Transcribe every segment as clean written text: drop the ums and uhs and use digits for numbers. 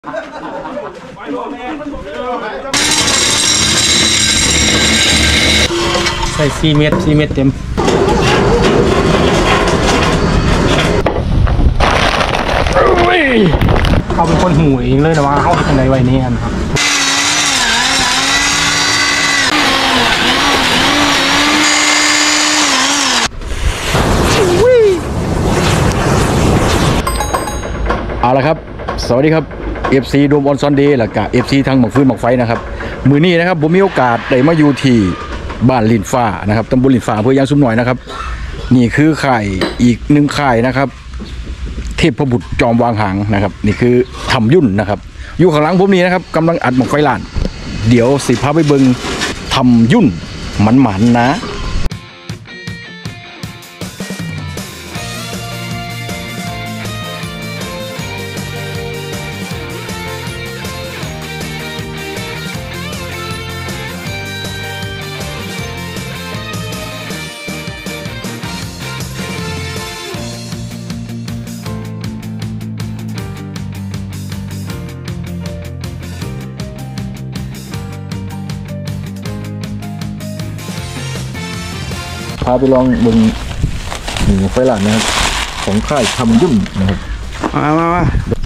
ใส่4 เม็ดเต็มเขาเป็นคนหูเองเลยนะว่าเขาเป็นในวัยนี้ครับเอาละครับสวัสดีครับ FC โดมออนซอนเดย์และกับ FC ทางหมอกฟื้นหมอกไฟนะครับมือนี้นะครับผมมีโอกาสได้มาอยู่ที่บ้านลินฟ้านะครับตำบลลินฟ้าอำเภอยางซุ่มหน่อยนะครับนี่คือข่ายอีกหนึ่งข่ายนะครับเทพบุตรจอมวางหางนะครับนี่คือทำยุ่นนะครับอยู่ข้างหลังผมนี้นะครับกำลังอัดหมอกไฟลานเดี๋ยวสิพาไปเบิงทำยุ่นหมันๆนะพาไปลองบนหมูไฟลานนะครับของค่ายทำยุ่นนะครับมา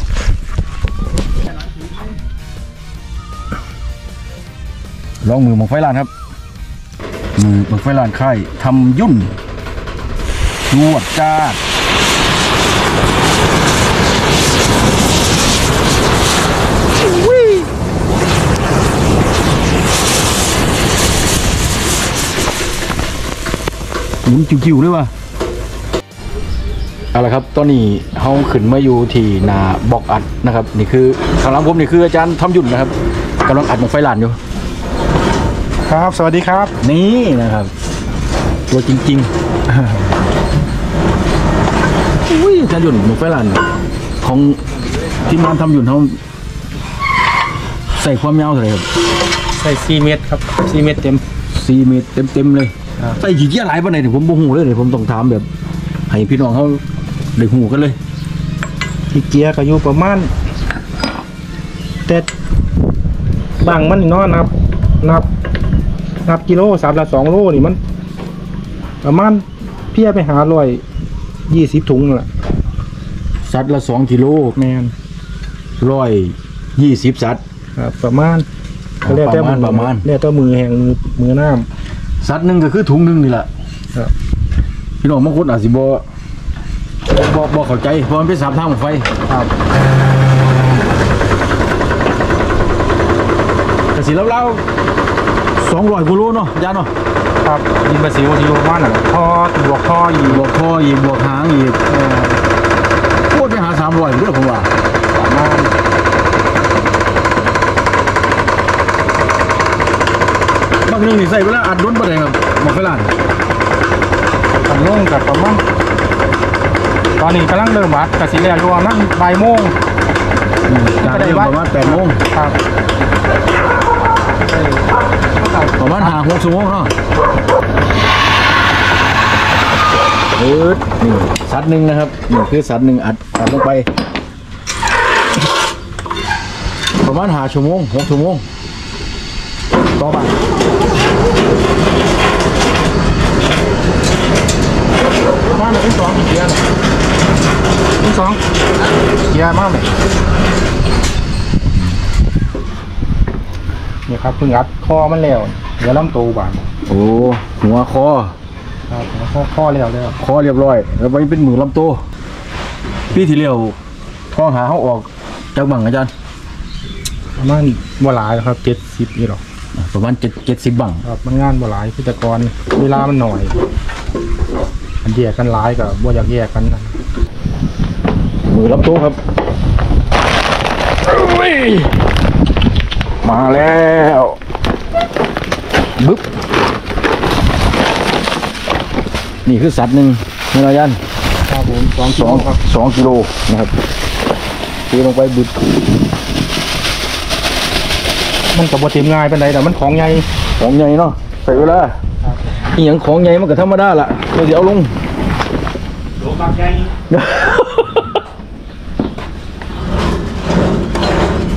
ลองมือหมูไฟลานครับมือหมูไฟลานค่ายทำยุ่นจวดจ้าหมุนจิ๋วๆด้วยว่ะเอาละครับตอนนี้เขาขึ้นมาอยู่ที่นาบอกอัดนะครับนี่คือข้างหลังผมนี่คืออาจารย์ทำยุ่นนะครับกำลังอัดหมกไฟลานอยู่ครับสวัสดีครับนี่นะครับตัวจริงๆอุ้ยอาจารย์ยุ่นหมกไฟลานของทีมงานทำยุ่นเขาใส่ความยาวเท่าไหร่ครับใส่4 เม็ดครับ4 เม็ดเต็ม 4 เมตรเต็มเลยใส่กี่เกียร์หลายปะเนี่ยผมบ่หูเลยเดี๋ยวผมต้องถามแบบให้พี่น้องเขาได้หูกันเลยที่เกียร์ก็อยู่ประมาณแต่บางมันน้อยนับกิโล3 ละ 2 โลนี่มันประมาณเพี้ยไปหา120 ถุงแหละสัตว์ละ2 กิโลแมน 120 สัตว์ประมาณเรียกแต่ประมาณเรียกแต่มือแห่งมือน้ำสัตว์หนึ่งก็คือถุงหนึ่งนี่แหละพี่น้องบางคนอาจจะบ่เข้าใจเพราะมันเป็น3 ทางหมกไฟครับแต่สิแล้ว200 กิโลเนาะยาเนาะครับยินภาษีที่ประมาณท่อบวกท่ออีกบวกหางอีกพูดไปหา300เรื่องผมว่าประมาณบางเรื่องนี่ใส่เวลาอัดล้นประเดี๋ยวหมกไฟลานทำลงกับประมาณตอนนี้กำลังเริ่มอัดกระสีแล้วอยู่นั่งบ่ายโมงการเริ่มประมาณ8 โมงครับประมาณ5-6 ชั่วโมงเนาะนี่สัตว์หนึ่งนะครับนี่คือสัตว์หนึ่งอัดลงไปประมาณ5 ชั่วโมง 6 ชั่วโมงต่อไปมาเลย2 เกียร์2 เกียร์มากเลยนี่ครับเพิ่งอัดคอมันแล้วเดี๋ยวลำตัวบานโอ้หัวคอครับคอแล้วคอเรียบร้อยแล้วไปเป็นมือลำตัวพี่ที่เลี้ยวข้อหาเขาออกจากบังอาจารย์ประมาณบ่หลายครับ70นี่หรอประมาณ70 บังครับมันงานบ่หลายพิจารกรเวลามันหน่อยอันแยกกันหลายกับบ่อยากแยกกันนะมือรับตัวครับมาแล้วบึ๊บนี่คือสัตว์หนึ่งนี่นะยันครับผม2 กิโลนะครับตีลงไปบึ๊บมันกับบทีมง่ายเป็นไรแต่มันของใหญ่เนาะใส่เวลาอีหยังของใหญ่มันก็ธรรมดาละเราเดี๋ยวลงบางใหญ่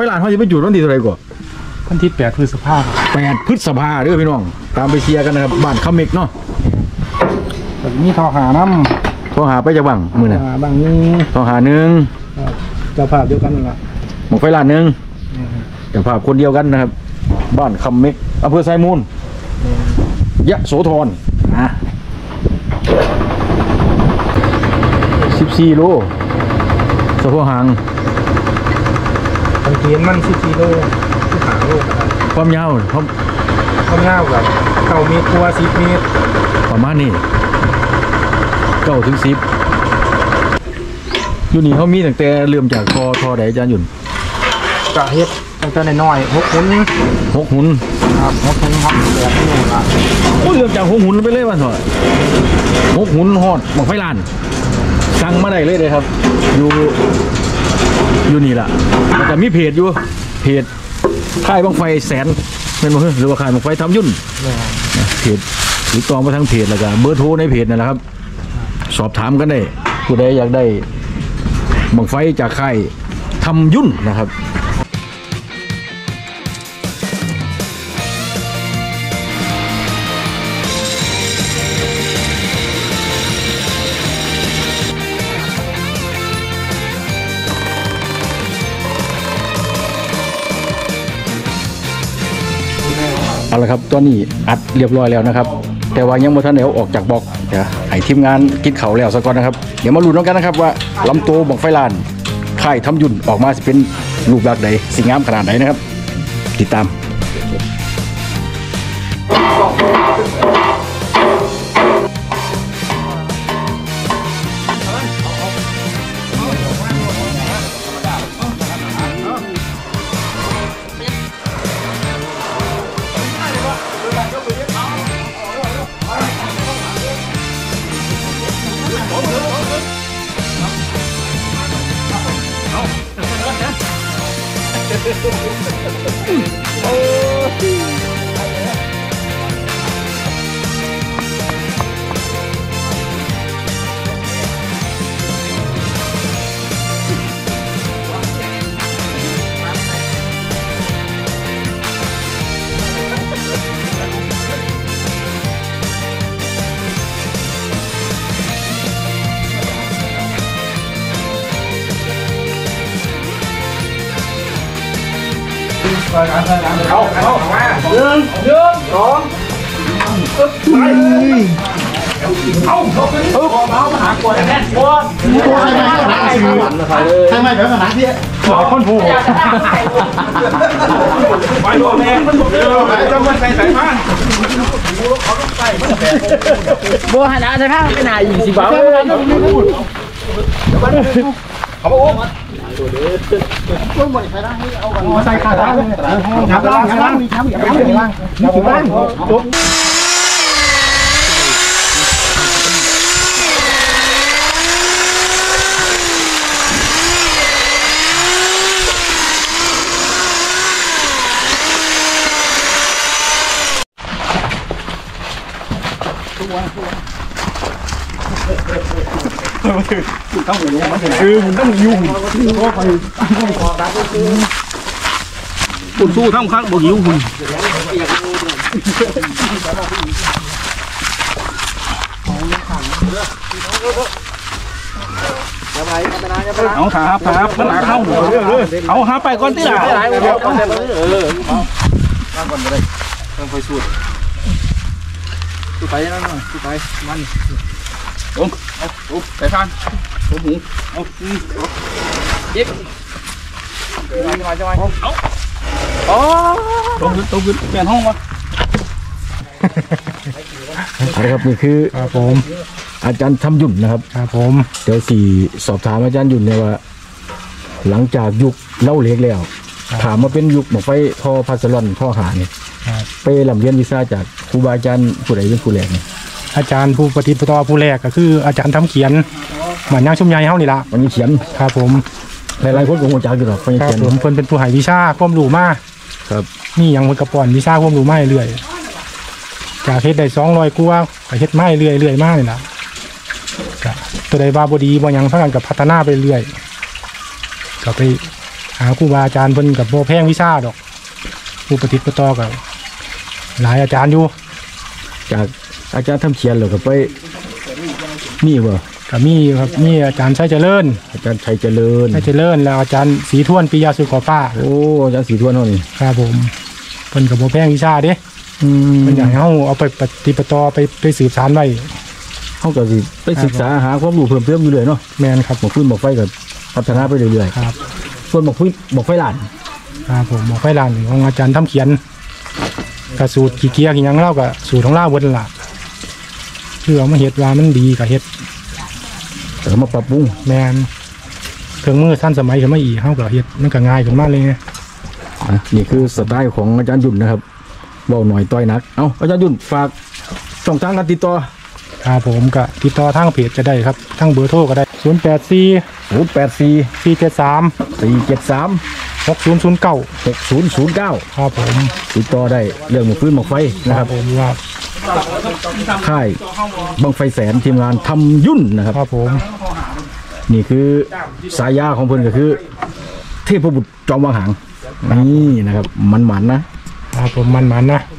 ไฟลานเขาจะไปจุดวันที่เท่าไหร่ก่อนวันที่8 พฤษภาคม 8 พฤษภาเด้อพี่น้องตามไปเชียร์กันนะครับบ้านคำเมกเนาะมีทอหาน้โทรหาไปจากบังมือน่ะำบางนี้โทรหาหนึ่งเจ้าภาพเดียวกันนั่นแหละหมกไฟลานหนึ่งเจ้าภาพคนเดียวกันนะครับบ้านคำเมกอำเภอไซมูลยะโสธร14 โลสะโพกหางบางทีมัน14 โล15 โลก็ได้ความยาวความความยาวกับ9 เมตรกว่า10 เมตรประมาณนี้9 ถึง 10อยู่นี่เขามีตั้งแต่เริ่มจากทอใดอาจารย์หยุ่นกะเฮ็ดตั้งแต่น้อยๆ6 หุ่น 6 หุ่นครับ6 หุ่นครับแบบนี้ล่ะโอ้ยเริ่มจาก6 หุ่นไปเลยวันเถอะ6 หุ่นฮอดหมกไฟลานสั่งมาได้เลยครับอยู่นี่ล่ะมันจะมีเพจอยู่เพจค่ายบังไฟแสนเป็นบ่หรือว่าค่ายบังไฟทำยุ่นเพจติดต่อมาทางเพจแล้วก็เบอร์โทรในเพจนั่นแหละครับสอบถามกันได้ผู้ใดอยากได้บังไฟจากค่ายทำยุ่นนะครับเอาละครับตอนนี้อัดเรียบร้อยแล้วนะครับแต่ว่ายังไม่ทันเอาออกจากบล็อกเดี๋ยวให้ทีมงานกินเขาวแล้วสักก่อนนะครับเดี๋ยวมาลุ้นกันนะครับว่าลำตัวบังไฟลานค่ายทำยุ่นออกมาจะเป็นรูปลักษณ์ใดสีงามขนาดไหนนะครับติดตามใช่ไหมเดี๋ยวหาที่หลายคนผูกไปโดนแรงมันหมดเลยจะมันใส่ผ้าบัวหันอาใส่ผ้าไปไหนอีกสิบ่าวใส่ขาดล่างมีช้ำอีกล่างจบคือมันต้องยุ่งปุ่นสู้ทั้งครั้งบอกยุ่งคุณเอาถาครับมันหนาเข้าหัวเอาหาไปก่อนที่หลังก่อนเลยต้องไปสูดไปนั่นหน่อยไปมันใส่ฟานหูเอาเย็บจะมาเอาอ๋อตรงขึ้นเปลี่ยนห้องวะครับนี่คือครับผมอาจารย์ทำยุ่นนะครับครับผมเดี๋ยวสี่สอบถามอาจารย์ยุ่นเนี่ยว่าหลังจากยุคเล่าเล็กแล้วถามมาเป็นยุคหมอไฟท่อพัสลอนท่อหาเนี่ยไปลำเรียนวิชาจากครูบาอาจารย์ผู้ใดเป็นผู้แรกเนี่ยอาจารย์ผู้ปฏิบัติต่อผู้แรกก็คืออาจารย์ทำเขียนเหมือนย่างชุ่มใยเฮานี่ละวันนี้เขียนครับผมหลายๆคนก็คงจะอยู่หรอกครับผมเพิ่นเป็นผู้ให้วิชาความรู้มาครับนี่ยังเพิ่นกระป้อนวิชาความรู้มาเรื่อยจากเฮ็ดได้200กว่าก็เฮ็ดมาเรื่อยๆมานี่ล่ะก็ตัวใดว่าบ่ดีบ่หยังพากันกับพัฒนาไปเรื่อยก็ไปหหาครูบาอาจารย์เพิ่นกับโบแพงวิชาดอกผู้ปฏิบัติต่อกับหลายอาจารย์อยู่จากอาจารย์ทำเขียนแล้วก็ไปมีบ่ก็มีครับมีอาจารย์ชัยเจริญอาจารย์ชัยเจริญแล้วอาจารย์ศรีทวนปิยาสุขป้าโอ้อาจารย์สีทวนเฮานี่ครับผมเพิ่นกับโบแพงวิชาเด้เพิ่นอยากให้เฮาเอาไปปฏิบัติต่อไปสืบสานไว้เฮาก็สิไปศึกษาหาความรู้เพิ่มเติมอยู่เลยเนาะแม่นครับหมอกฟื้นหมอกไฟก็พัฒนาไปเรื่อยครับๆส่วนหมอกฟื้นหมอกไฟหลานครับผมบอกไฟลานของอาจารย์ทำเขียนกับสูตรขี้เกียจอย่างเล่ากับสูตรของเล่าเบิดล่ะคือเอามาเฮ็ดว่ามันดีกับเฮ็ดแต่มาปรับปรุงแมนเครื่องมือสั้นสมัยขึ้นมาอีกเฮากับเฮ็ดมันก็ง่ายขึ้นมากเลยไงนี่คือสไตล์ของอาจารย์ยุ่นนะครับเบาหน่อยต่อยหนักเอ้าอาจารย์ยุ่นฝากช่องทางการติดต่อครับผมก็ติดต่อทางเพจก็ได้ครับทางเบอร์โทรก็ได้084 084 473 473 6009 6009 ครับผมติดต่อได้เรื่องหมอกฟื้นหมอกไฟนะครับผมว่าค่ายบังไฟแสนทีมงานทำยุ่นนะครับครับผมนี่คือสายาของเพิ่นก็คือ เทพบุตรจอมวังหางนี่นะครับมันๆนะครับผมมันนะ